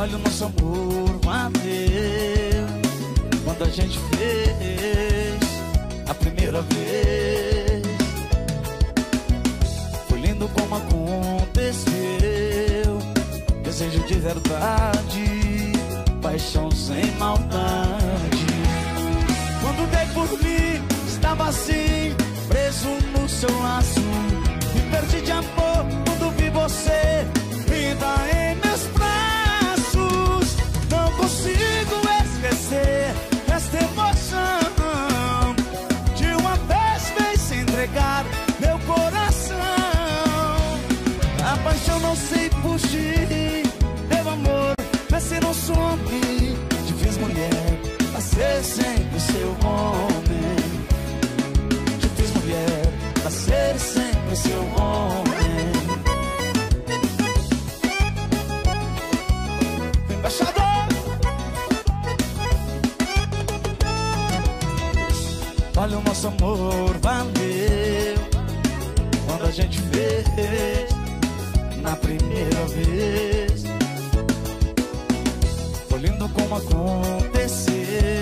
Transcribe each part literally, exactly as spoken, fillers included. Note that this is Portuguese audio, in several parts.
Olha o nosso amor valeu quando a gente fez a primeira vez. Foi lindo como aconteceu, desejo de verdade, paixão sem maldade. Quando dei por mim, estava assim, preso no seu laço. Me perdi de amor quando vi você vinda em meus braços. Não consigo esquecer esta emoção de uma vez fez se entregar meu coração. A paixão não sei fugir, meu amor, mas se não some. Te fiz mulher pra ser sempre seu homem. Te fiz mulher pra ser sempre seu homem. Embaixador! Olha o nosso amor valeu quando a gente fez na primeira vez. Foi lindo como aconteceu,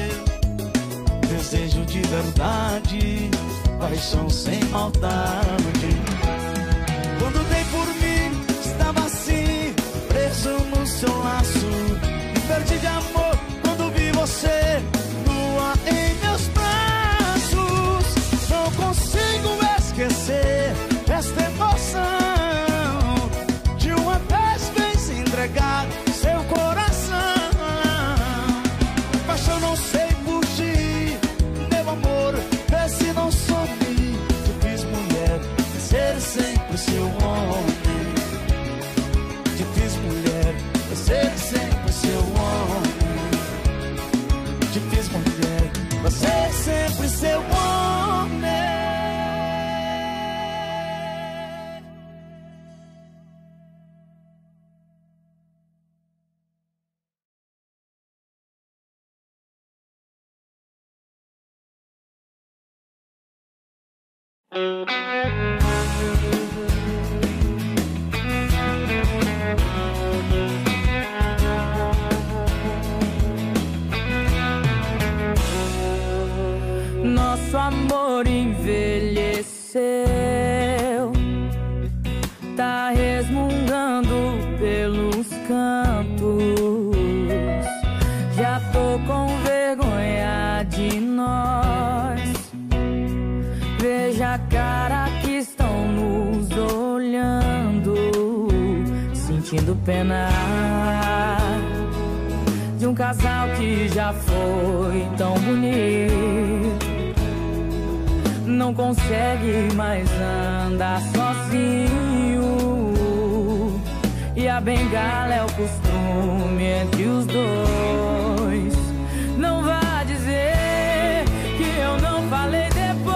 desejo de verdade, paixão sem maldade. Quando dei por mim, estava assim, preso no seu laço. Me perdi de amor quando vi você nua em meus braços. Não consigo esquecer esta emoção de uma vez fez se entregar seu coração. Paixão não sei fugir, meu amor, vê se não some. Te fiz mulher, ser sempre seu homem. Te fiz mulher, ser sempre seu homem. Te fiz mulher, ser sempre seu homem. Nosso amor envelheceu, tá resmungando pelos cantos. Já tô com vergonha de nós. Veja a cara que estão nos olhando, sentindo pena de um casal que já foi tão bonito. Não consegue mais andar sozinho, e a bengala é o costume entre os dois. Não vá dizer que eu não falei depois.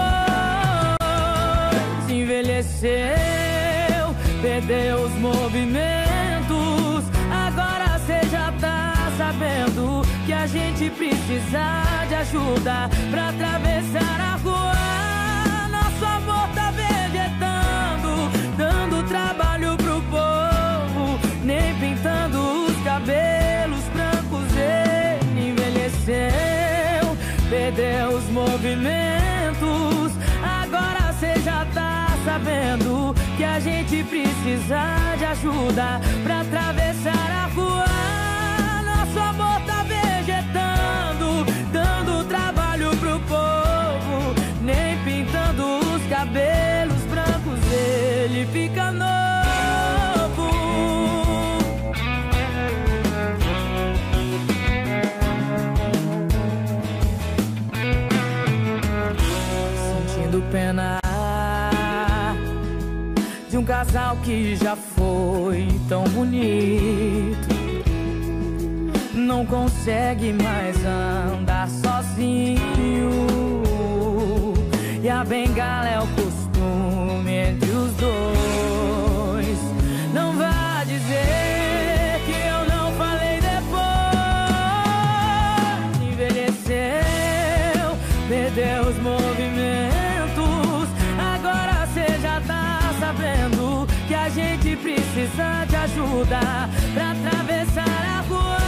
Envelheceu, perdeu os movimentos. Agora cê já tá sabendo que a gente precisa de ajuda pra atravessar a rua. Nosso amor tá vegetando, dando trabalho pro povo, nem pintando os cabelos brancos. Ele envelheceu, perdeu os movimentos. Agora cê já tá sabendo que a gente precisa de ajuda pra atravessar a rua. Nosso amor tá vegetando, dando trabalho pro povo, nem pintando os cabelos brancos. Ele fica novo. Sentindo pena de um casal que já foi tão bonito. Não consegue mais andar sozinho, e a bengala é o costume entre os dois. Não vá dizer que eu não falei depois. Envelheceu, perdeu os movimentos. Agora cê já tá sabendo que a gente precisa de ajuda pra atravessar a rua.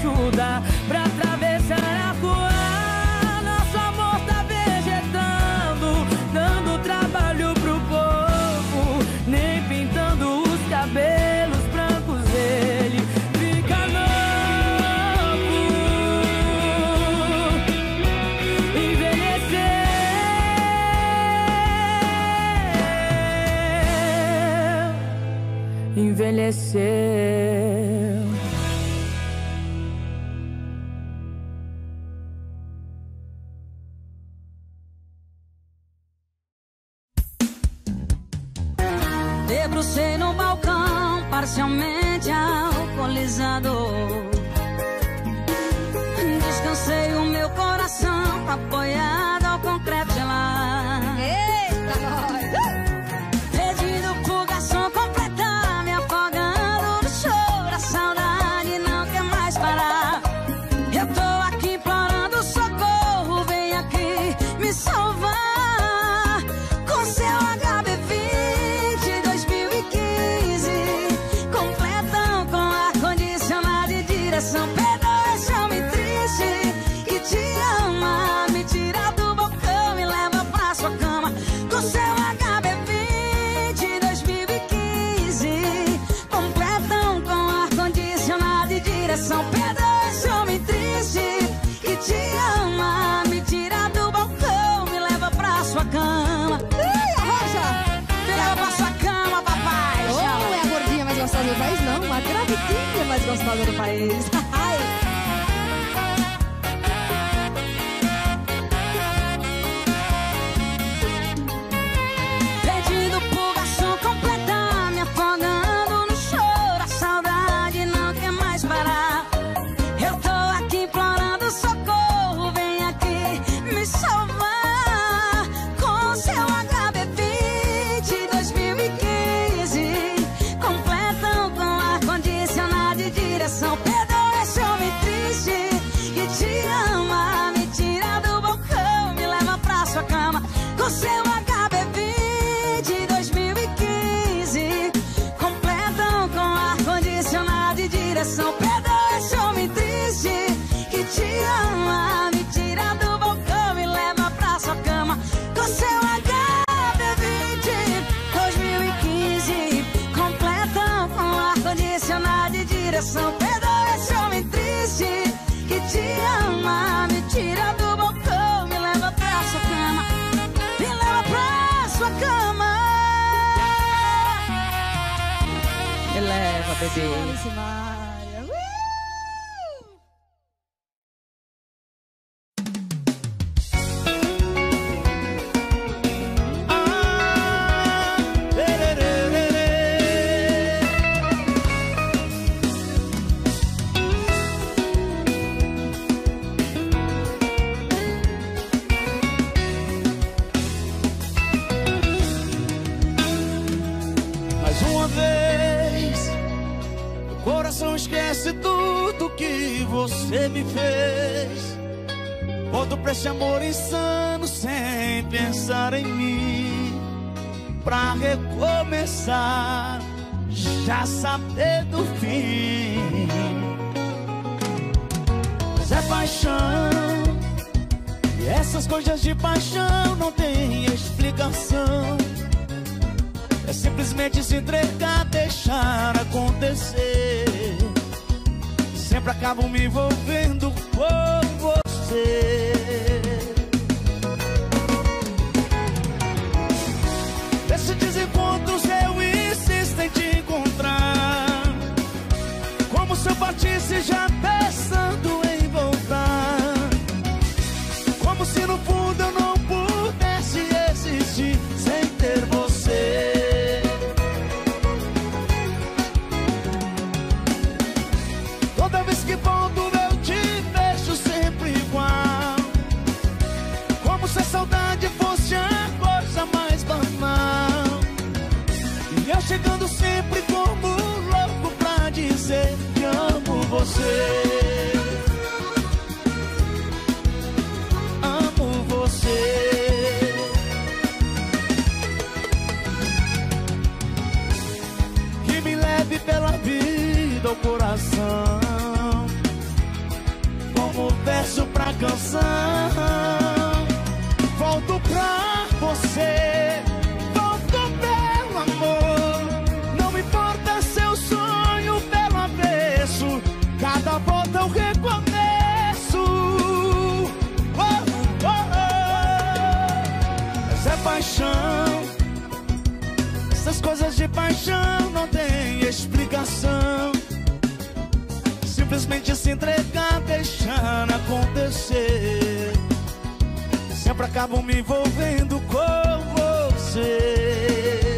ajuda pra atravessar a rua. Nosso amor tá vegetando, dando trabalho pro povo. Nem pintando os cabelos brancos ele fica novo. Envelheceu, envelheceu. Debrucei no balcão, parcialmente alcoolizado. Descansei o meu coração, apoiado ao concreto gelado. Eita, nós! Pedindo pro garçom completar, me afogando no choro. A saudade não quer mais parar. Eu tô aqui implorando socorro, vem aqui me salvar. Com seu H B vinte dois mil e quinze, completão com ar-condicionado e direção. Perdoa esse homem triste que te ama, me tira do balcão e leva pra sua cama. Com seu H B vinte dois mil e quinze, completão com ar-condicionado e direção. Perdoa esse homem triste que te ama, me tira do balcão e leva pra sua cama. Ih, a Rosa! Me leva pra sua cama, papai. Oh, não é a gordinha mais gostosa do país, não. A gravidinha mais gostosa do país. Ai. Pedindo pro garçom completar, me afogando no choro. A saudade não quer mais parar. Eu tô aqui implorando socorro, vem aqui me salvar. Com seu H B vinte dois mil e quinze, completão com ar-condicionado e direção. Perdoa esse homem triste que te ama, me tira do balcão, me leva pra sua cama. Com seu H B vinte dois mil e quinze, completão com ar-condicionado e direção. Perdoa esse homem triste que te ama, me tira do balcão e leva pra sua cama. Com seu H B vinte dois mil e quinze, completão com ar-condicionado e direção. Perdoa esse homem triste que te ama, me tira do balcão, me leva pra sua cama, me leva pra sua cama. Me leva, bebê. Alice Maria. Uh! Ah, lererê. Mais uma vez, meu coração esquece tudo que você me fez. Volto pra esse amor insano sem pensar em mim, pra recomeçar, já saber do fim. Mas é paixão, e essas coisas de paixão não tem explicação. É simplesmente se entregar, deixar acontecer. Sempre acabo me envolvendo com você. Nesses desencontros eu insisto em te encontrar, como se eu partisse já pensando em voltar, como se no fundo eu não pudesse existir sem ter você. Toda vez que volto eu te vejo sempre igual, como se a saudade fosse a coisa mais banal. E eu chegando sempre como louco pra dizer que amo você. Amo você. Que me leve pela vida ao coração, canção. Volto pra você, volto pelo amor. Não me importa seu sonho pelo avesso, cada volta eu recomeço. Oh, oh, oh. Mas é paixão, essas coisas de paixão não tem explicação. Simplesmente se entregar, deixando acontecer. Sempre acabo me envolvendo com você.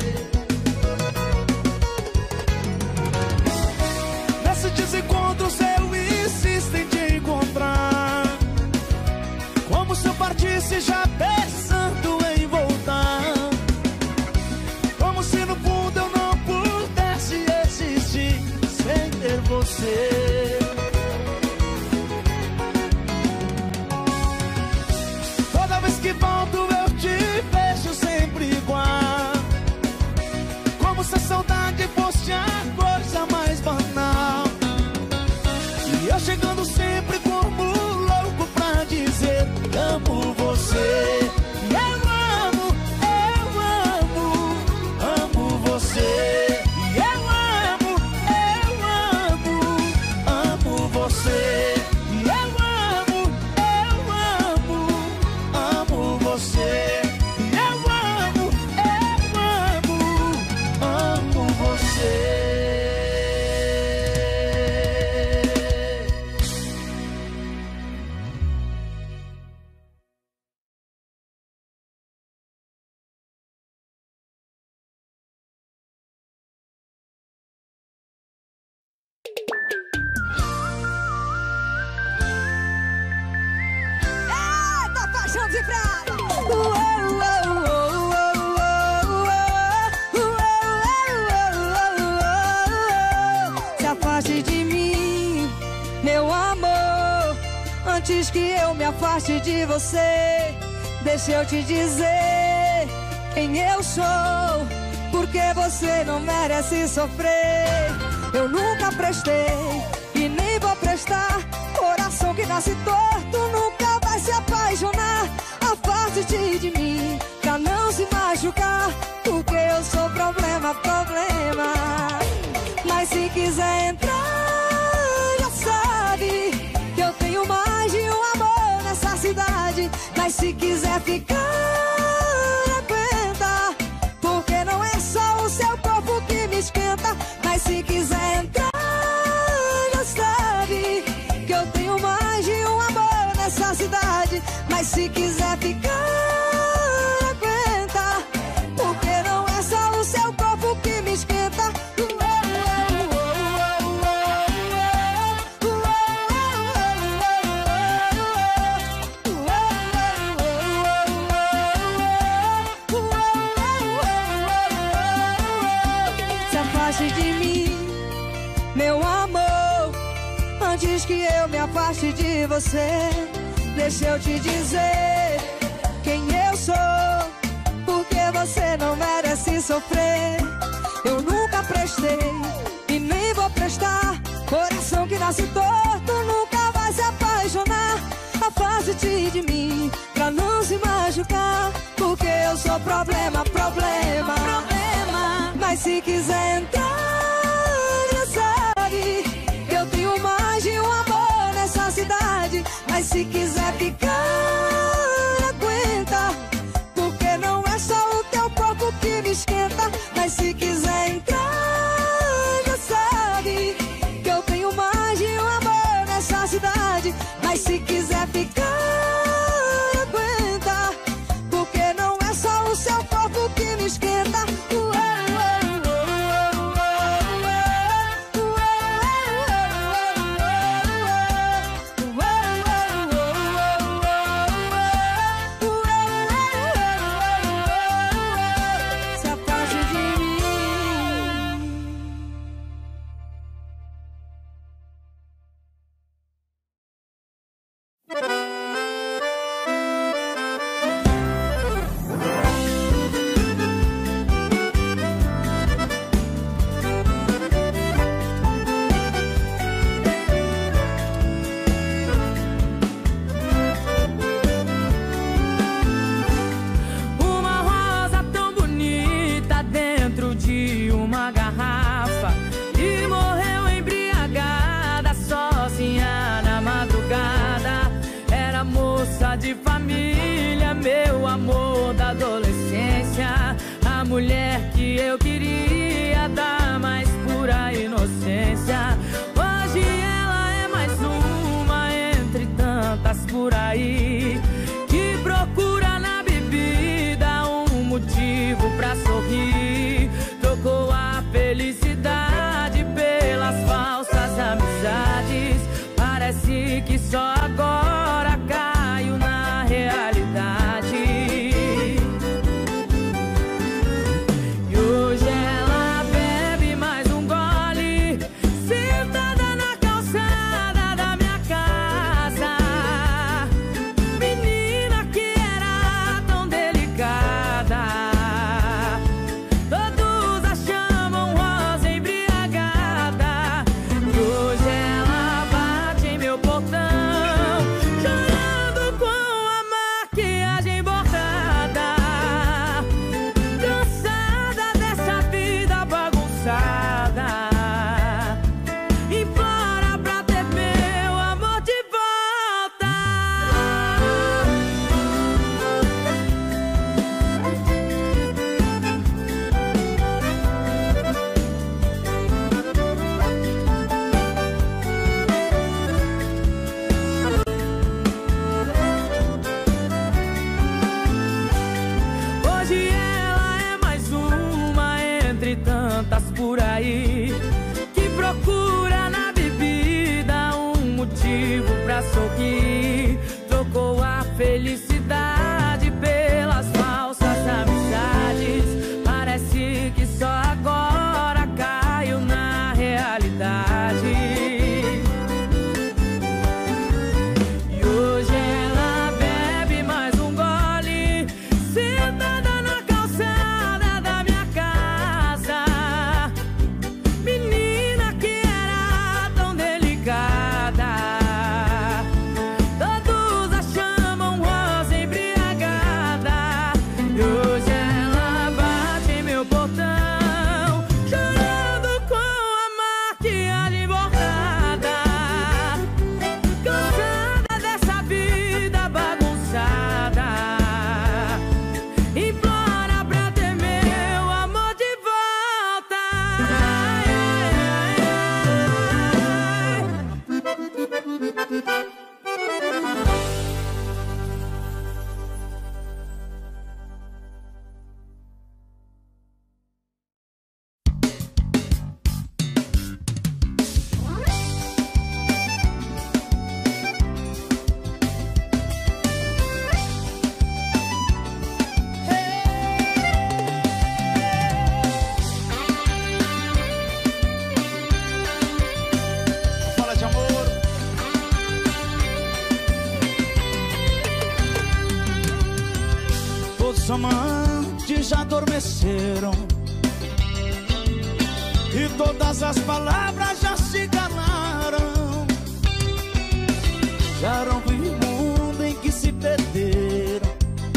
Nesses desencontros eu insisto em te encontrar, como se eu partisse já pensando em voltar. Como se no fundo eu não pudesse existir sem ter você. Toda vez que volto eu te vejo sempre igual, como se a saudade fosse a coisa mais banal. E eu chegando sempre como louco pra dizer amo você. E eu amo, eu amo, amo você. E eu amo, eu amo, amo você. E eu amo, eu amo, amo você. E eu amo, eu amo, amo você. Eita, paixão de praia! Se afaste de mim, meu amor, antes que eu me afaste de você. Deixa eu te dizer quem eu sou, porque você não merece sofrer. Eu nunca prestei e nem vou prestar. Coração que nasce torto nunca vai se apaixonar. Afaste-te de mim pra não se machucar, porque eu sou problema, problema. Mas se quiser entrar, já sabe que eu tenho mais de um amor nessa cidade. Mas se quiser ficar, aguenta, porque não é só o seu corpo que me esquenta. Mas se quiser entrar, já sabe que eu tenho mais de um amor nessa cidade. Mas se quiser ficar, aguenta, porque não é só o seu corpo que me esquenta. Se afaste de mim, meu amor, antes que eu me afaste de você. Deixa eu te dizer quem eu sou, porque você não merece sofrer. Eu nunca prestei e nem vou prestar. Coração que nasce torto nunca vai se apaixonar. Afaste-te de mim pra não se machucar, porque eu sou problema, problema, problema. Mas se quiser entrar, já sabe que eu tenho mais de um amor nessa cidade. Mas se quiser ficar, aguenta, porque não é só o teu corpo que me esquenta. Mas se quiser entrar, já sabe que eu tenho mais de um amor nessa cidade. Mas se quiser ficar, aguenta, porque não é só o seu corpo que me esquenta. entre tantas por aí, que procura na bebida um motivo pra sorrir. Trocou a felicidade pelas falsas amizades. Parece que só agora caiu na realidade. E hoje ela bebe mais um gole, sentada na calçada da minha casa. Menina que era tão delicada, todos a chamam rosa embriagada. E hoje ela bate em meu portão, chorando com a maquiagem borrada, cansada dessa vida bagunçada. Implora pra ter meu amor de volta. Ai, ai, ai. Fala de amor. Todos os amantes já adormeceram e todas as palavras já se calaram. Já não vi mundo em que se perderam,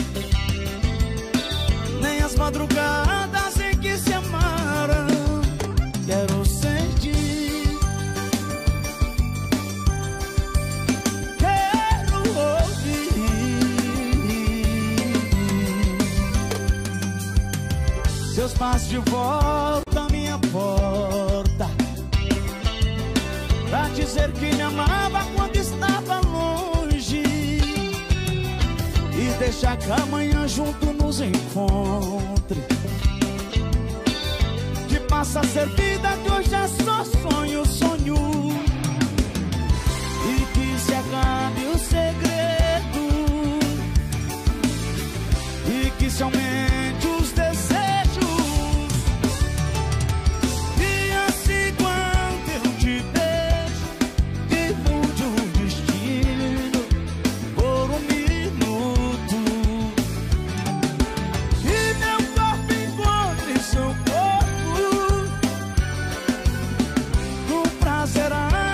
nem as madrugadas em que se amaram. Quero sentir, quero ouvir seus passos de volta à minha porta, pra dizer que me amava quando estava longe, e deixar que amanhã junto nos encontre, que passa a ser vida, que hoje é só sonho, sonho, e que se acabe o segredo, e que se aumente os desejos. E assim quando eu te beijo, que mude o destino por um minuto, e meu corpo encontre seu corpo, no prazer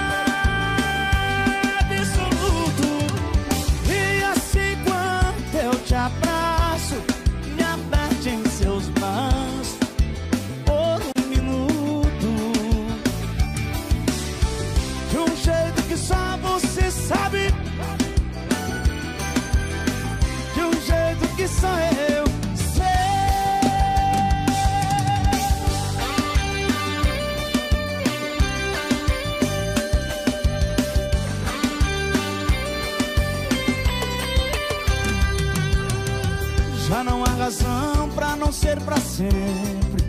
absoluto. E assim quando eu te abraço, me aperte em seus braços por um minuto, de um jeito que só você sabe, de um jeito que só eu sei. Já não há razão pra não ser pra sempre.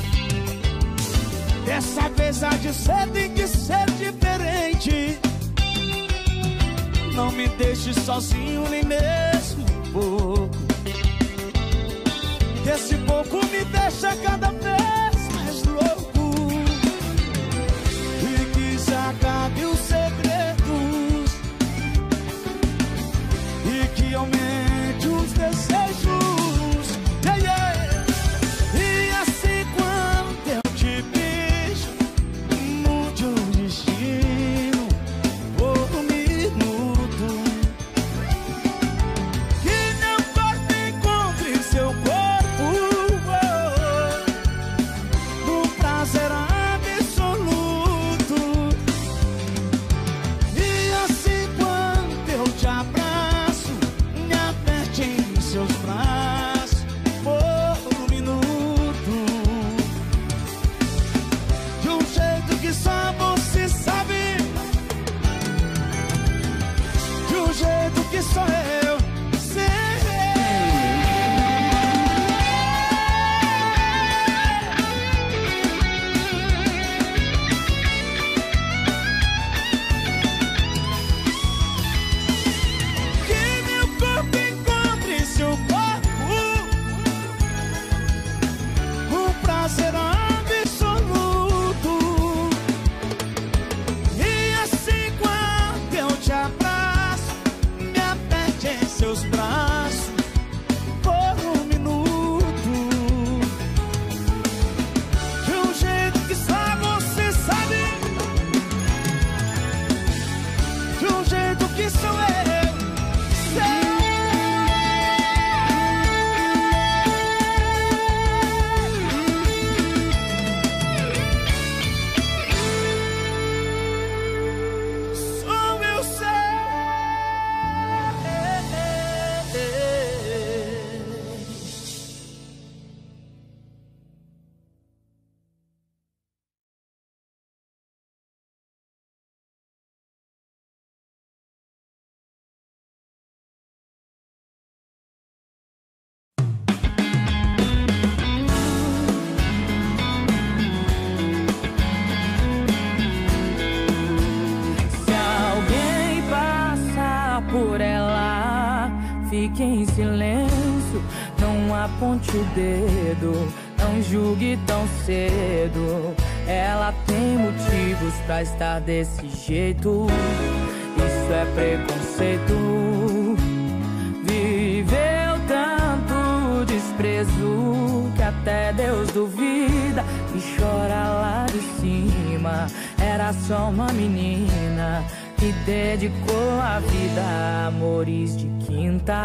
Dessa vez há de ser, tem que ser diferente. Não me deixe sozinho nem mesmo um pouco. Esse pouco me deixa cada vez mais louco. E que se acabe os segredos, e que aumente os desejos. Yeah, yeah. E assim quando eu te beijo, mude o destino por um minuto, que meu corpo encontre seu corpo, oh, medo, não aponte o dedo, não julgue tão cedo. Ela tem motivos pra estar desse jeito, isso é preconceito. Viveu tanto desprezo que até Deus duvida e chora lá de cima. Era só uma menina que dedicou a vida a amores de quinta.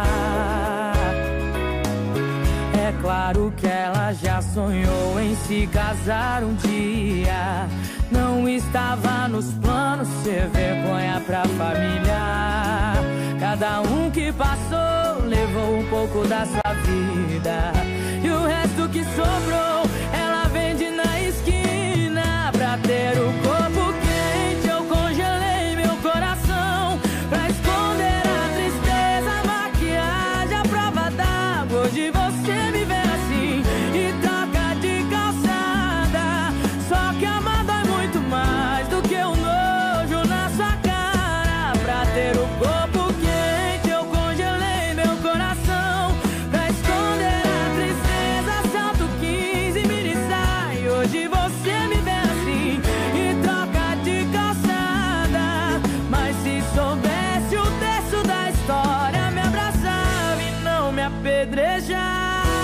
É claro que ela já sonhou em se casar um dia. Não estava nos planos ser vergonha pra família. Cada um que passou levou um pouco da sua vida, e o resto que sobrou ela vende na esquina. Pra ter o corpo quente eu congelei meu coração, pra esconder a tristeza, a maquiagem, a prova d'água. Hoje você me vê assim e troca de calçada, só que amar dói muito mais do que o nojo na sua cara. Pra ter o corpo quente eu congelei meu coração, pra esconder a tristeza, salto quinze e mini saia. Hoje você me vê assim e troca de calçada, mas se soubesse o terço da história, me abraçava e não me apedrejava.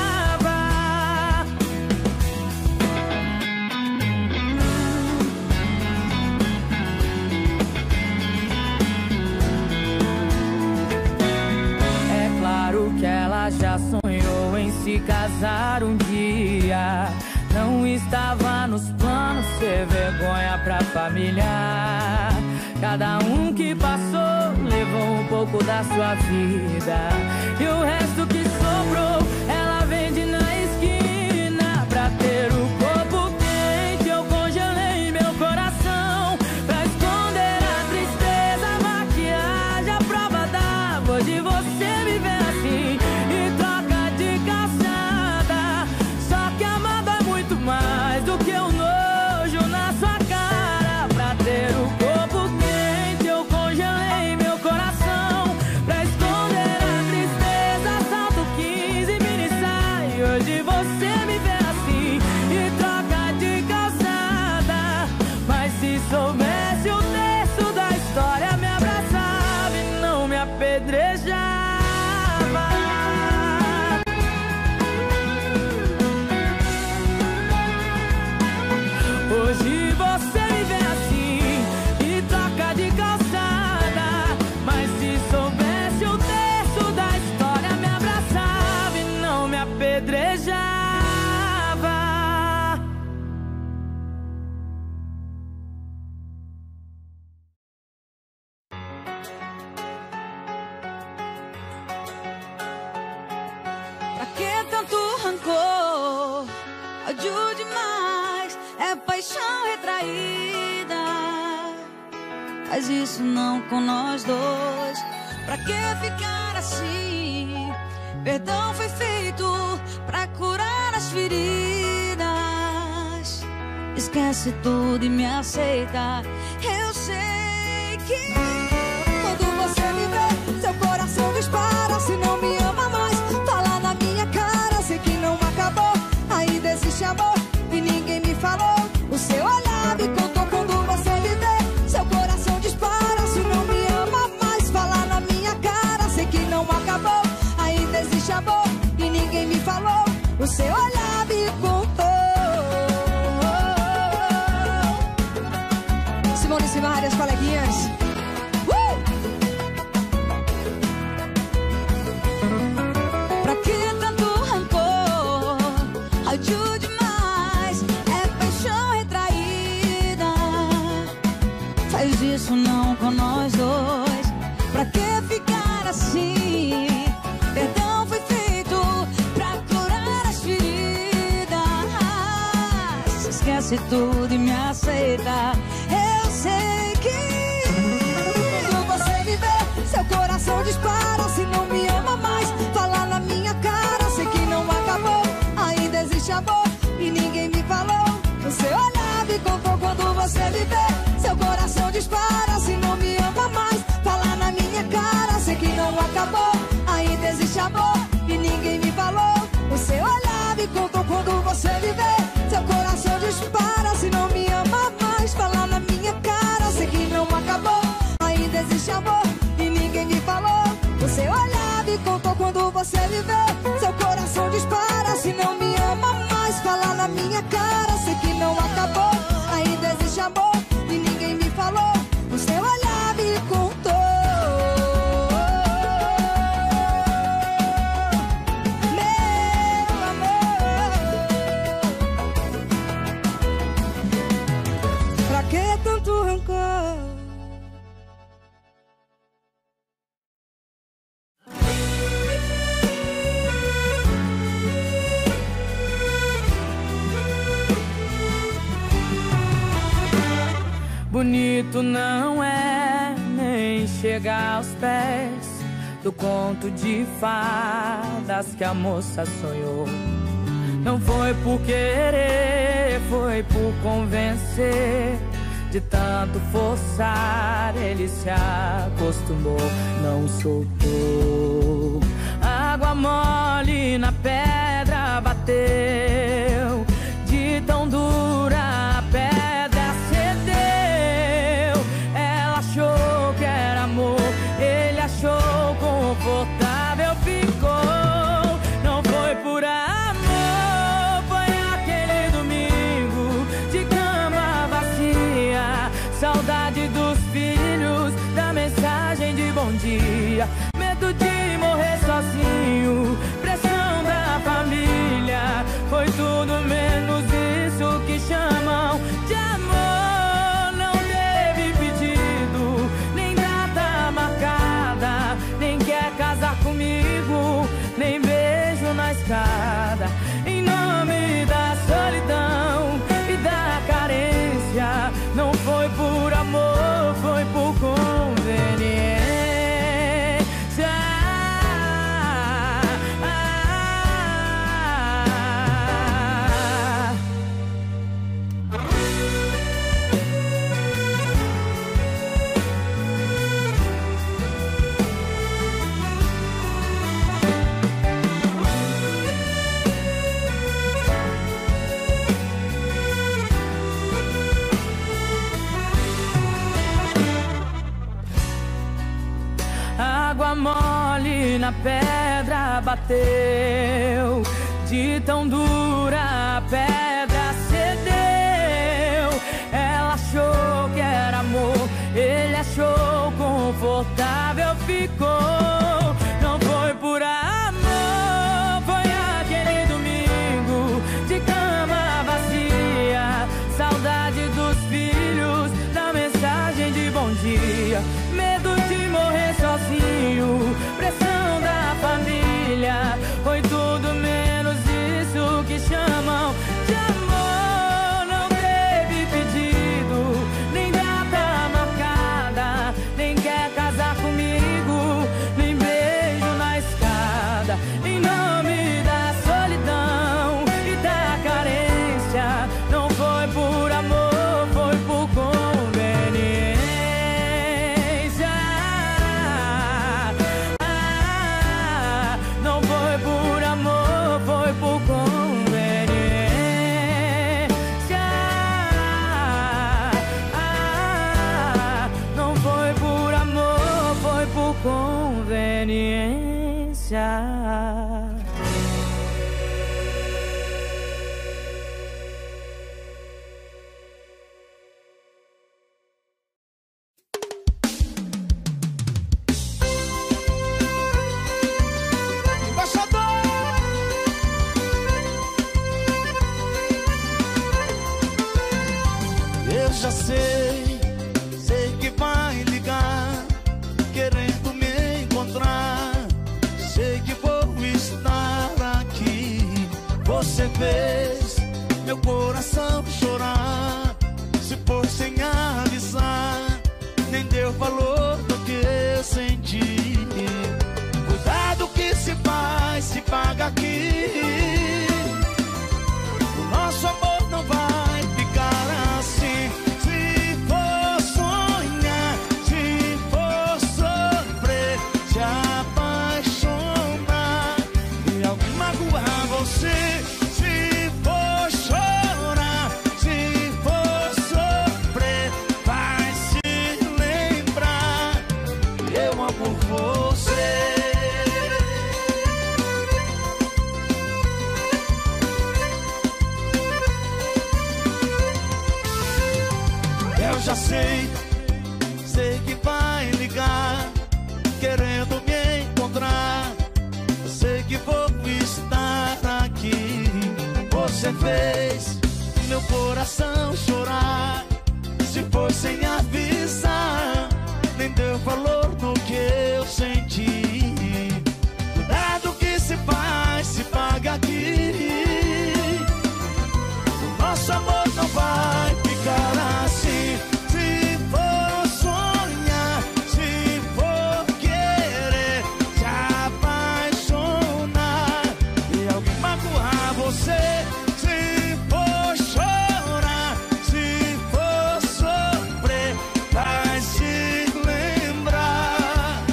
É claro que ela já sonhou em se casar um dia. Não estava nos planos ser vergonha pra família. Cada um que passou levou um pouco da sua vida, e o resto que sobrou ela vende na esquina. Pra ter o corpo quente eu congelei meu coração, pra esconder a tristeza, a maquiagem, a prova d'água. Hoje você me vê assim e troca de calçada, só que amar dói muito mais do que o nojo na sua cara. Pra ter o corpo quente eu congelei meu coração, pra esconder a tristeza, salto quinze e mini saia. Hoje você me vê assim e troca de calçada, mas se soubesse o terço da história, me abraçava e não me apedrejava. Hoje você me vê assim e troca de calçada, mas se soubesse o terço da história, me abraçava e não me apedrejava. Pra que tanto rancor? Ódio demais, é paixão retraída. Faz isso não com nós dois. Pra que ficar assim? Perdão foi feito pra curar as feridas. Esquece tudo e me aceita. Eu sei que quando você me vê, seu coração dispara. Se não me ama mais, fala na minha cara. Sei que não acabou, ainda existe amor e ninguém me falou. O seu olhar me contou quando você me vê. Seu coração dispara. Se não me ama mais, fala na minha cara. Sei que não acabou, ainda existe amor e ninguém me falou. O seu olhar me contou. Simone Simaria, as coleguinhas. Uh! Pra que tanto rancor? Ódio demais, é paixão retraída. Faz isso não com nós dois. Pra que ficar assim? Perdão foi feito pra curar as feridas. Esquece tudo e me aceita. Eu sei que quando você me vê, seu coração dispara. Se não me ama mais, fala na minha cara. Sei que não acabou, ainda existe amor e ninguém me falou. O seu olhar me contou quando você me vê. Seu coração dispara. Se não me ama mais, fala na minha cara. Sei que não acabou, ainda existe amor e ninguém me falou. você viver. Seu coração dispara, se não me ama mais, fala na minha cara. Sei que não acabou, ainda existe amor e ninguém me falou. O seu olhar me contou. Meu amor, pra que tanto rancor? Bonito não é nem chegar aos pés do conto de fadas que a moça sonhou. Não foi por querer, foi por convencer. De tanto forçar, ele se acostumou, não soltou. Água mole na pedra bateu, de tão dura a pedra cedeu. Ela achou que era amor, ele achou confortável, ficou. Não foi por amor, foi aquele domingo de cama vazia. Saudade dos filhos, da mensagem de bom dia. Medo de morrer sozinho, pressão da família. Foi tudo menos isso que chamam de amor. Não teve pedido, nem data marcada, nem quer casar comigo, nem beijo na escada. Em nome da solidão e da carência, não foi por amor, foi por conveniência. Água mole na pedra bateu, de tão dura a pedra cedeu. Ela achou que era amor, ele achou confortável, ficou. Não foi por amor, foi aquele domingo de cama vazia. Saudade dos filhos, da mensagem de bom dia. Medo de morrer sozinho, pressão da família. Foi tudo menos isso que chamam de amor. Não teve pedido, nem data marcada, nem quer casar comigo, nem beijo na escada. Em nome da solidão e da carência, não foi por amor, foi por conveniência. Não foi por amor, foi por conveniência. Não foi por amor, foi por conveniência. Eu já sei, sei que vai ligar, querendo me encontrar. Sei que vou estar aqui. Você fez meu coração chorar, se for sem avisar, nem deu valor do que eu senti. Cuidado que se faz, se paga aqui. O nosso amor não vai ficar assim. Se for sonhar, se for sofrer, se apaixonar e alguém magoar você, se for chorar, se já sei, sei que vai ligar, querendo me encontrar. Sei que vou estar aqui. Você fez meu coração chorar. Se foi sem avisar, nem deu valor no que eu senti. Cuidado que se faz, se paga aqui. O nosso amor não vai ficar assim. Se for sonhar, se for querer se apaixonar e alguém magoar você, se for chorar, se for sofrer, vai se lembrar.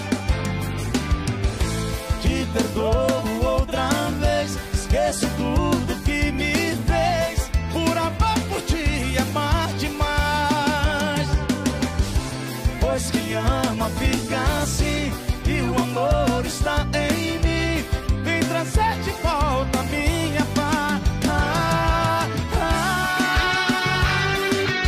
Te perdoo outra vez, esqueço tudo que me fez. Por amor por ti, amar demais. Pois quem ama fica assim, e o amor está em mim. Vem trazer de volta minha paz. Ah, ah.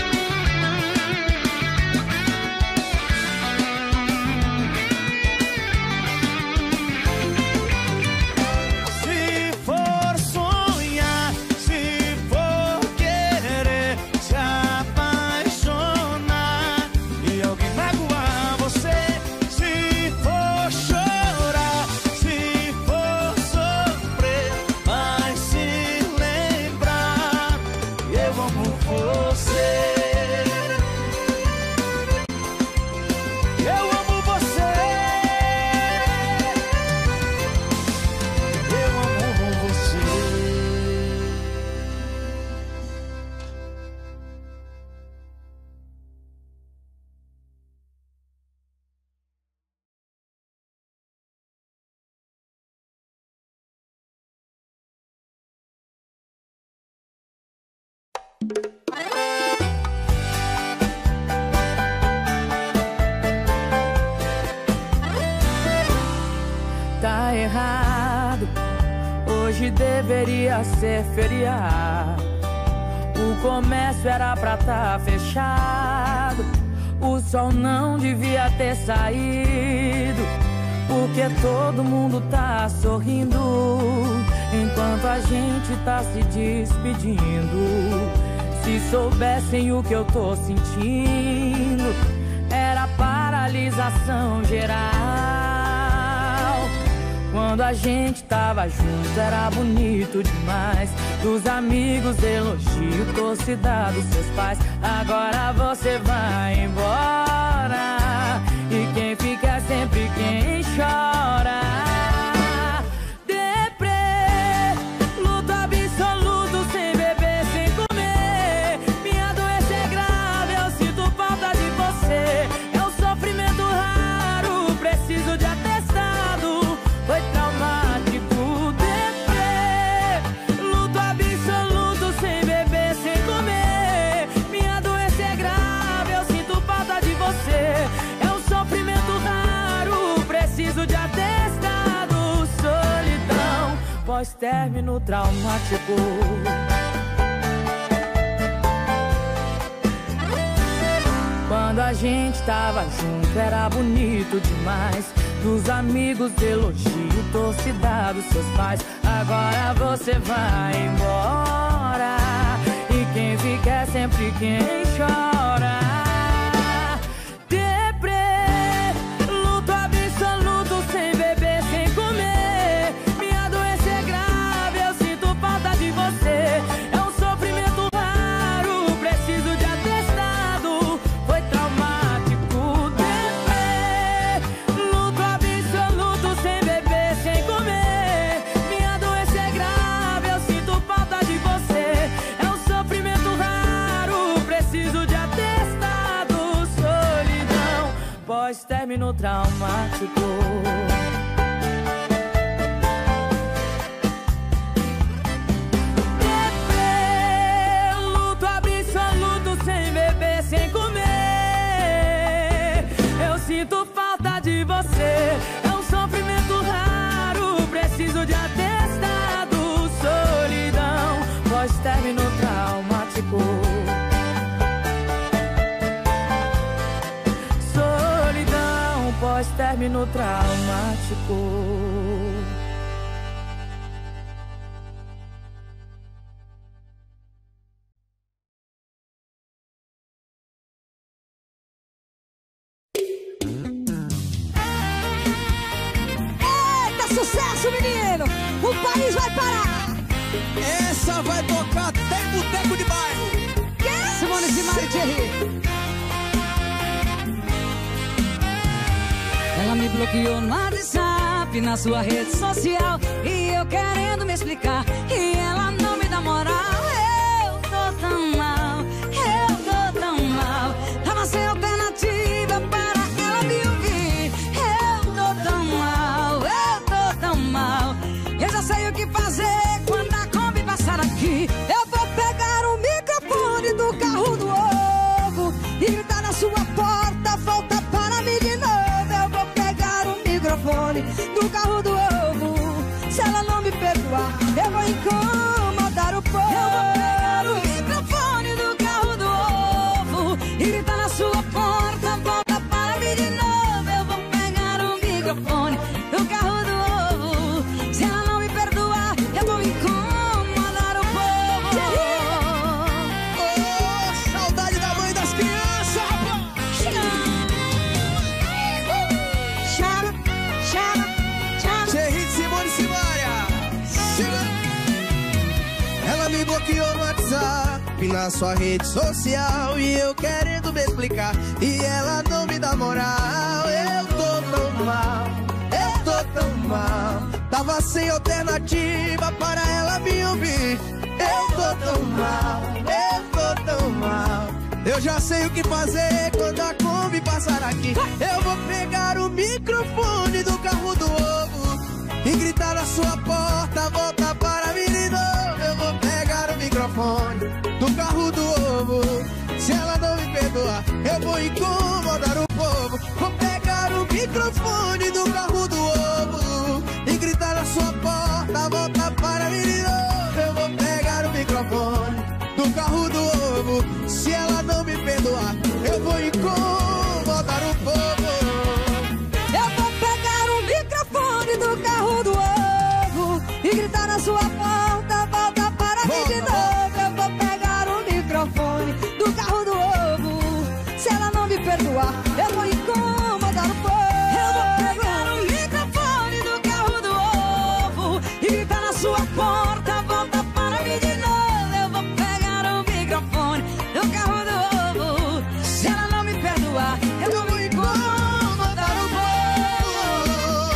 Se for sonhar, se for querer se apaixonar e alguém magoar você, se for chorar, se for sofrer, vai se lembrar. Eu amo você. Eu amo você. Eu amo você. Tá errado, hoje deveria ser feriado. O comércio era pra tá fechado. O sol não devia ter saído, porque todo mundo tá sorrindo enquanto a gente tá se despedindo. Se soubessem o que eu tô sentindo, era paralisação geral. Quando a gente tava junto era bonito demais. Dos amigos elogio, torcida dos seus pais. Agora você vai embora, e quem fica é sempre quem chora. Deprê, luto absoluto, sem beber, sem comer. Minha doença é grave, eu sinto falta de você. É um sofrimento raro, preciso de atestado. Foi traumático. Deprê, luto absoluto, sem beber, sem comer. Minha doença é grave, eu sinto falta de você. É um sofrimento raro, preciso de atestado. Solidão, pós-término traumático. Quando a gente tava junto era bonito demais. Dos amigos elogio, torcida dos seus pais. Agora você vai embora, e quem fica é sempre quem chora. Deprê, luto absoluto, sem beber, sem comer. Minha doença é grave, eu sinto falta de você. É um sofrimento raro, preciso de atestado. Foi traumático. Deprê, luto absoluto, sem beber, sem comer. Minha doença é grave, eu sinto falta de você. É um sofrimento raro, preciso de atestado. Solidão, pós-término traumático. Deprê, luto absoluto, sem beber, sem comer. Eu sinto falta de você. É um sofrimento raro, preciso de atestado. Solidão, pós-término traumático. término traumático. Sucesso, menino! O país vai parar! Essa vai tocar até em boteco de bairro! Que? Simone Simaria Thierry. Ela me bloqueou no WhatsApp, na sua rede social, e eu querendo me explicar, e ela não me dá moral. Eu tô tão mal, eu tô tão mal. Tava sem alternativa para ela me ouvir. Eu tô tão mal, eu tô tão mal. Eu já sei o que fazer quando a Kombi passar aqui. Eu vou pegar o microfone do carro do ovo e gritar na sua porta, volta para mim de novo. Eu vou pegar o microfone do carro do ovo. Se ela não me perdoar, eu vou incomodar o povo. Eu vou pegar o microfone do carro do ovo e gritar na sua porta, volta para mim de novo. Eu vou pegar o microfone do carro do ovo. Se ela não me perdoar, eu vou incomodar o povo. Oh, saudade da mãe das crianças, rapaz! Chama, chama, chama. Thierry de Simone Simaria. Ela me bloqueou no WhatsApp, na sua rede social, e eu querendo me explicar, e ela não me dá moral. Eu tô tão mal, eu tô tão mal. Tava sem alternativa para ela me ouvir. Eu tô tão mal, eu tô tão mal. Eu já sei o que fazer quando a Kombi passar aqui. Eu vou pegar o microfone do carro do ovo e gritar na sua porta, volta para mim de novo. Eu vou pegar o microfone do carro do ovo. Se ela não me perdoar, eu vou incomodar o povo. Vou pegar o microfone do carro do ovo e gritar na sua porta, volta para mim de novo. Eu vou pegar o microfone do carro do ovo. Se ela não me perdoar, eu vou incomodar o povo. Eu vou pegar o microfone do carro do ovo e gritar na sua porta, volta para mim de novo. Eu vou pegar o microfone do carro do ovo. Se ela não me perdoar, eu vou incomodar o povo. Eu vou pegar o microfone do carro do ovo e gritar na sua porta, volta para mim de novo. Eu vou pegar o microfone do carro do ovo. Se ela não me perdoar, eu vou incomodar o povo.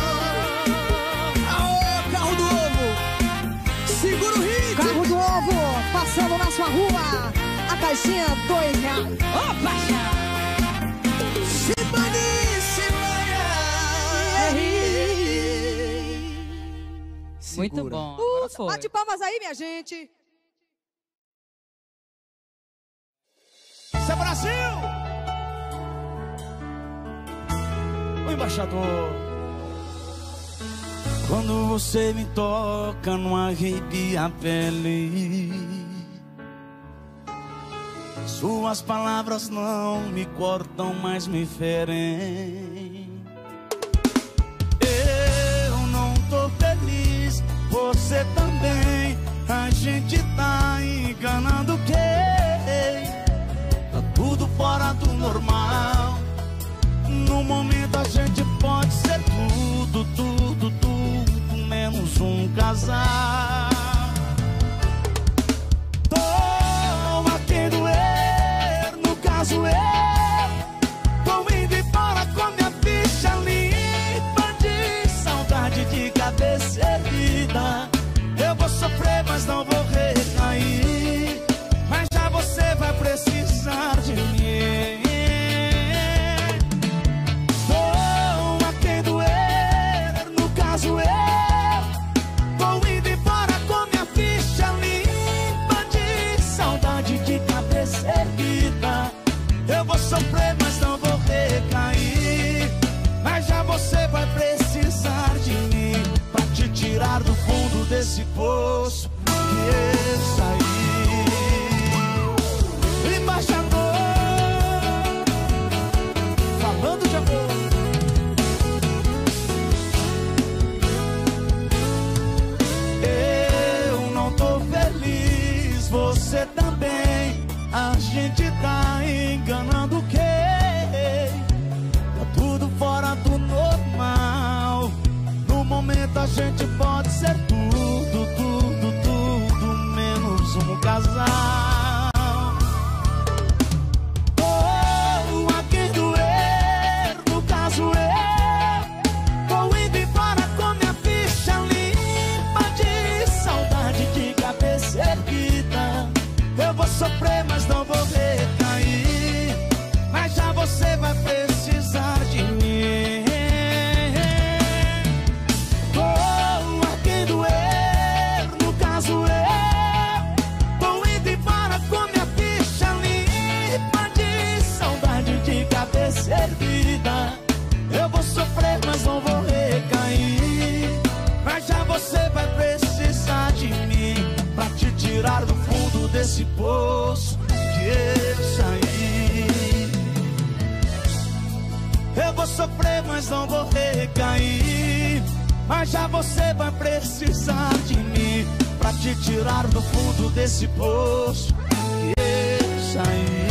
Aô, carro do ovo, segura o ritmo. Carro do ovo, passando na sua rua, a caixinha dois reais. Ô, paixão! Simone Simaria. Muito Segura. bom, agora Uh, foi. bate palmas aí, minha gente. Isso é Brasil! O embaixador. Quando você me toca, não arrepia a pele. Suas palavras não me cortam, mas me ferem. Eu não tô feliz, você também. A gente tá enganando quem? Tá tudo fora do normal. No momento a gente pode ser tudo, tudo, tudo, menos um casal. Tô a quem doer, no caso eu tô indo embora com minha ficha limpa de saudade, de cabeça erguida. Eu vou sofrer, mas não vou recair. Mas já você vai precisar de mim. Tô a quem doer, no caso eu tô indo embora com minha ficha limpa de saudade, de cabeça erguida. Eu vou sofrer, mas não vou recair. Mas já você vai precisar de mim pra te tirar do fundo desse poço que eu saí. Embaixador, falando de amor. gente tá enganando quem? Tá tudo fora do normal. No momento a gente pode ser tudo, tudo, tudo, menos um casal. Oh, a quem doer, no caso eu tô indo embora com minha ficha limpa de saudade, de cabeça erguida. Eu vou sofrer, mas não vou recair. Mas já você vai precisar de mim. Oh, a quem doer, no caso eu tô indo embora com minha ficha limpa de saudade, de cabeça erguida. Eu vou sofrer, mas não vou recair. Mas já você vai precisar de mim pra te tirar do fundo desse poço que eu saí. Eu vou sofrer, mas não vou recair. Mas já você vai precisar de mim pra te tirar do fundo desse poço que eu saí.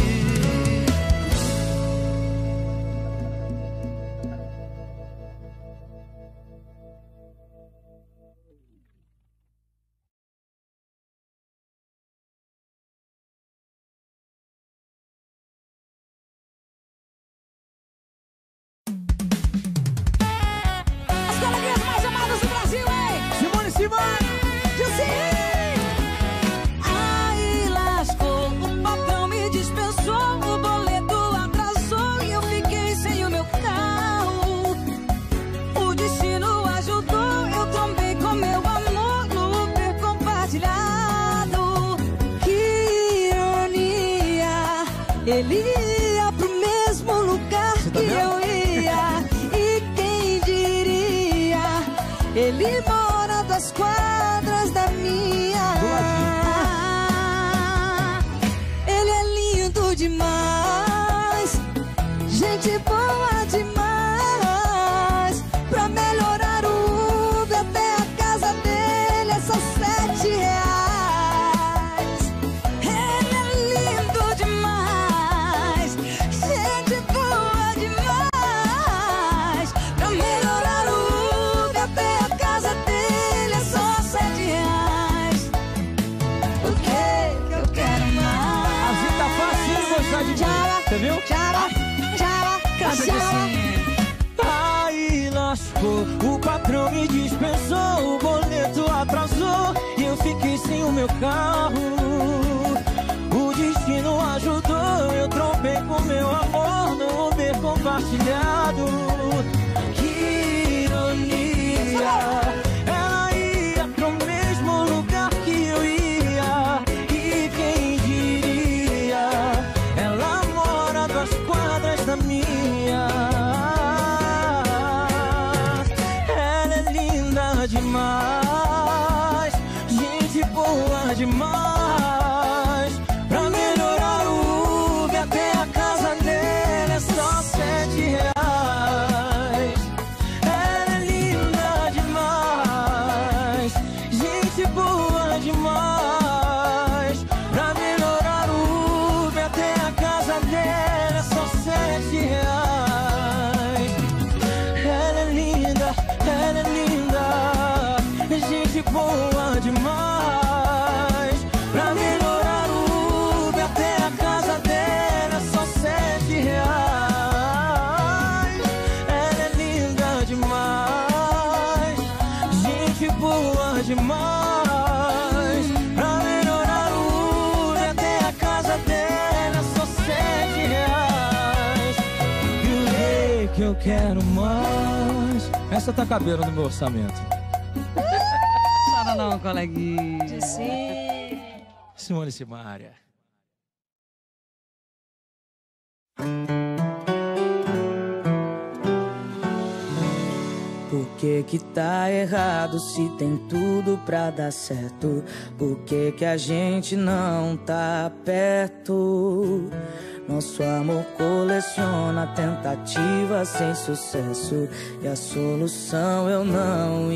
Aí lascou, o patrão me dispensou, o boleto atrasou e eu fiquei sem o meu carro. O destino ajudou, eu trombei com meu amor no Uber compartilhado. Que ironia, ele ia pro mesmo lugar que eu ia. E quem diria, ele mora das quadras da minha. Ele é lindo demais, gente boa demais. Pra melhorar o Uber até a casa dele é só sete reais. Ele é lindo demais, gente boa demais. Pra melhorar o Uber até a casa dele é só sete reais. O que que eu quero mais? A vida tá fácil de gostar de mim. Você viu? Tchara, tchara, Canta aqui assim. Aí lascou, o patrão me dispensou, o boleto atrasou e eu fiquei sem o meu carro. O destino ajudou, eu trombei com meu amor no Uber compartilhado. Que ironia, ela ia pro mesmo lugar que eu ia. E quem diria, ela mora duas quadras da minha. Ela é linda demais, gente boa demais. Pra melhorar o Uber até a casa dele é só sete reais. Ela é linda demais, gente boa demais. Pra melhorar o Uber até a casa dele é só sete reais. Ela é linda, ela é linda, gente boa demais. Pra melhorar o Uber até a casa dela é só sete reais. Ela é linda demais, gente boa demais. Pra melhorar o Uber até a casa dela é só sete reais. E o que que eu quero mais? Essa tá cabendo no meu orçamento. Chora não, coleguinha. Sim. Simone Simaria. Por que que tá errado se tem tudo pra dar certo? Por que que a gente não tá perto? Nosso amor coleciona tentativas sem sucesso e a solução eu não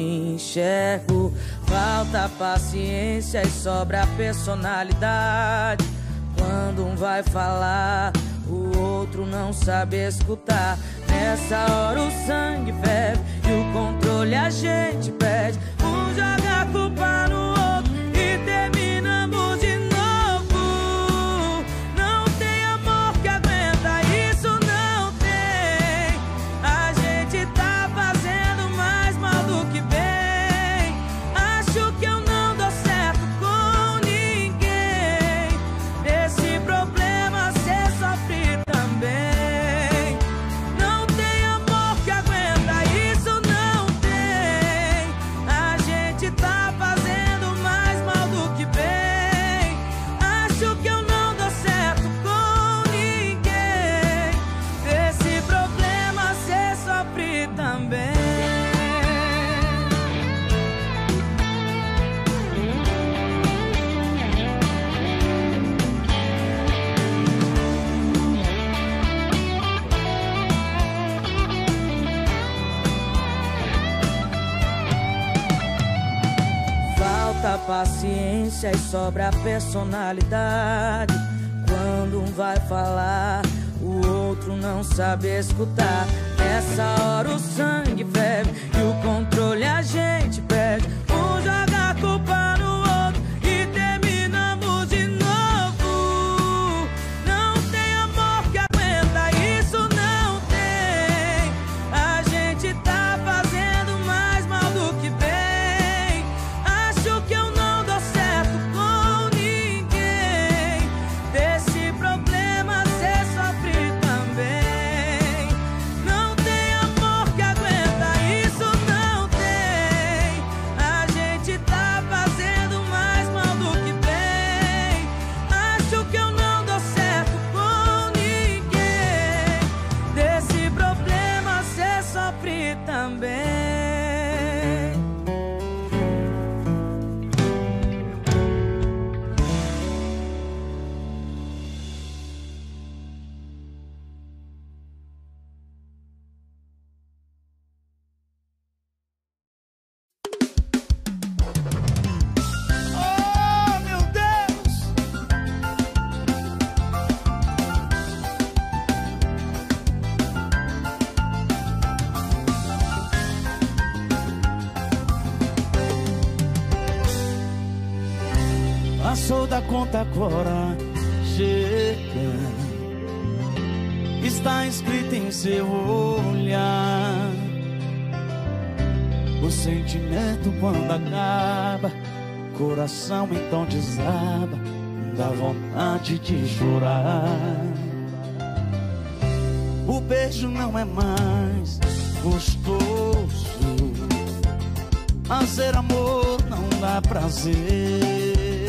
enxergo. Falta paciência e sobra personalidade. Quando um vai falar, o outro não sabe escutar. Nessa hora o sangue ferve e o controle a gente perde. Um joga a culpa no outro e terminamos de novo. Não tem amor que aguenta, isso não tem. A gente tá fazendo mais mal do que bem. Acho que eu não dou certo com ninguém. Esse problema cê sofre também. Não tem amor que aguenta, isso não tem. A gente tá fazendo mais mal do que bem. Acho que eu não dou certo com ninguém. Esse problema cê sofre também. Falta paciência e sobra personalidade. Quando um vai falar, o outro não sabe escutar. Nessa hora o sangue ferve e o controle a gente perde. Um joga a culpa no outro e terminamos de novo. Não tem amor que aguenta, isso não tem. A gente tá fazendo mais mal do que bem. Acho que eu não dou certo com ninguém. Desse problema cê sofre também. Não tem amor que aguenta, isso não tem. A gente tá fazendo mais mal do que bem. Acho que eu não dou certo com ninguém. Desse problema cê sofre também. Oh, meu Deus! Passou da conta agora, chega. Está escrito em seu olhar. O sentimento quando acaba, coração então desaba, dá vontade de chorar. O beijo não é mais gostoso, fazer amor não dá prazer.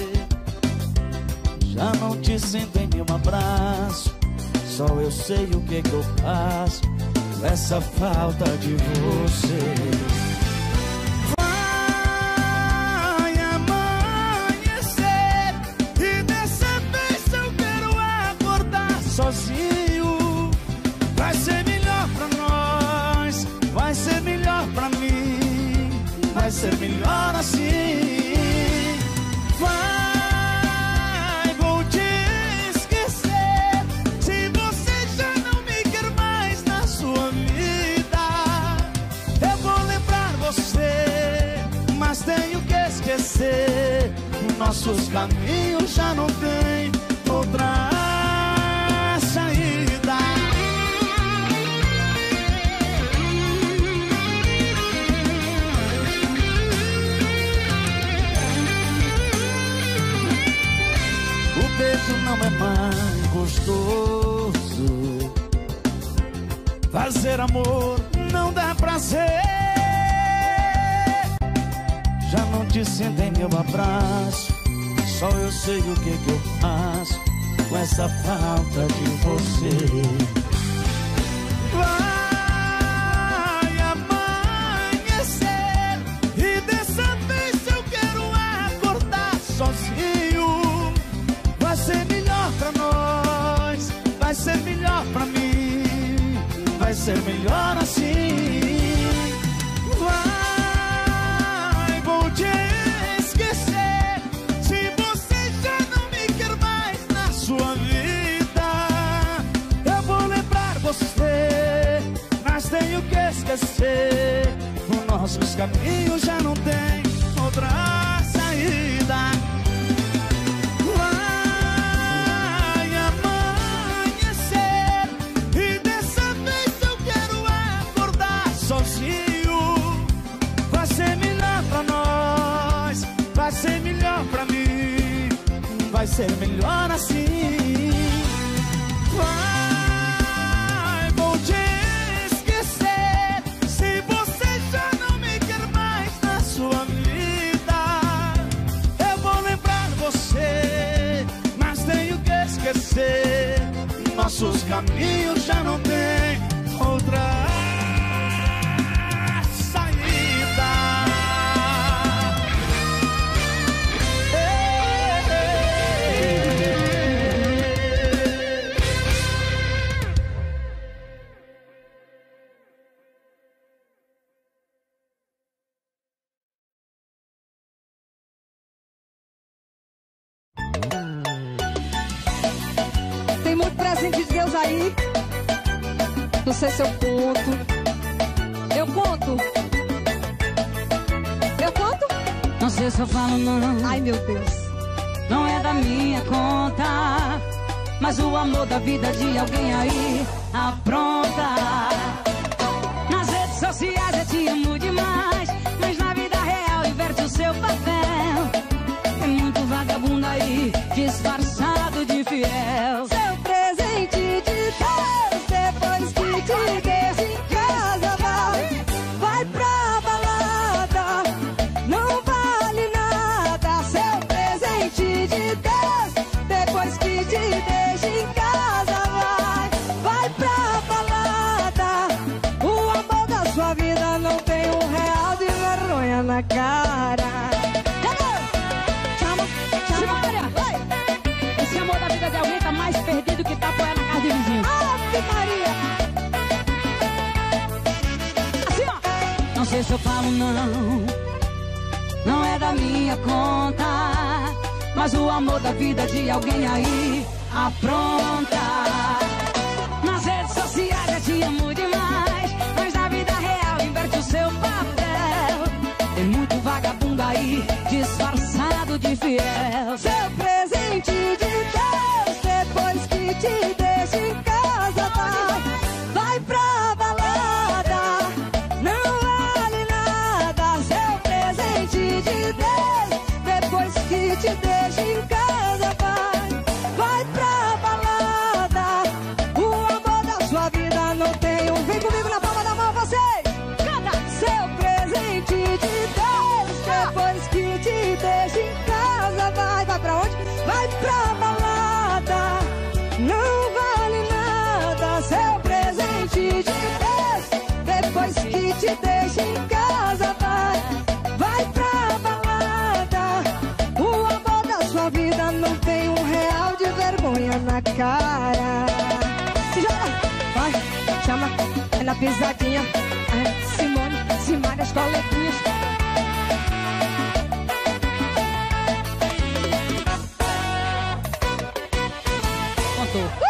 Já não te sinto em meu abraço, só eu sei o que que eu faço com essa falta de você. Vai amanhecer e dessa vez eu quero acordar sozinho. Vai ser melhor pra nós, vai ser melhor pra mim, vai ser melhor assim. Vai, vou te esquecer se você já não me quer mais na sua vida. Eu vou lembrar você, mas tenho que esquecer. Nossos caminhos já não tem outra saída. O beijo não é mais gostoso, fazer amor não dá prazer. Já não te sinto em meu abraço, só eu sei o que que eu faço com essa falta de você. Vai amanhecer e dessa vez eu quero acordar sozinho. Vai ser melhor pra nós, vai ser melhor pra mim, vai ser melhor assim. Vai, vou te esquecer se você já não me quer mais na sua nossos caminhos já não tem outra saída. Vai amanhecer e dessa vez eu quero acordar sozinho. Vai ser melhor pra nós, vai ser melhor pra mim, vai ser melhor assim. Vai, vou te esquecer se você já não me quer mais na sua vida. Eu vou lembrar você, mas tenho que esquecer. Nossos caminhos já não tem outra saída. Tem muito presente de Deus aí. Não sei se eu conto. Eu conto. Eu conto? Não sei se eu falo não. Ai, meu Deus. Não é da minha conta, mas o amor da vida de alguém aí apronta. Nas redes sociais eu te amo demais, mas na vida real inverte o seu papel. Tem muito vagabundo aí, disfarçado de fiel. Seu presente de Deus, depois que te deixa em casa, vai, vai pra balada, não vale nada. Seu presente de Deus, depois que te deixa em casa, vai, vai pra balada. O amor da sua vida não tem um real de vergonha na cara. Esse amor da vida de alguém tá mais perdido que tá poé na casa de vizinho. Ave Maria! Assim, ó. Não sei se eu falo não, não é da minha conta, mas o amor da vida de alguém aí apronta. Nas redes sociais eu te amo demais, mas na vida real inverte o seu papel. Tem muito vagabundo aí, disfarçado de fiel. Seu presente de Deus, depois que te deixa em casa, vai, vai pra balada, não vale nada. Seu presente de Deus, depois que te deixa em casa, vai, vai pra balada. O amor da sua vida não tem um. Vem comigo na palma da mão, vocês! Canta! Seu presente de Deus, depois que te deixa em casa, vai, vai pra onde? Vai pra balada, não vale nada. Seu presente de Deus, depois que te deixa em casa, vai, vai pra balada. O amor da sua vida não tem um real de vergonha na cara. Se joga, vai, chama, é na pisadinha. É Simone, Simária, as coleguinhas. Contou.